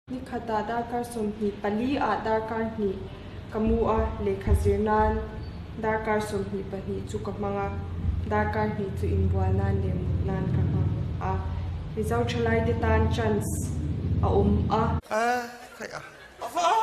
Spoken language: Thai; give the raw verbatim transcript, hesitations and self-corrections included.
นี่ขตาดาการสมหีปลีอาดาการหีกมูอาเลขเจนันดาการสมหีปหีจุกมังอาดาการหีจุอินบัวนันเลมนันกันมาอาวิจารณ์ชลายดิตานชันส์อาอุมอาอ่าใครอ่ะฟ้า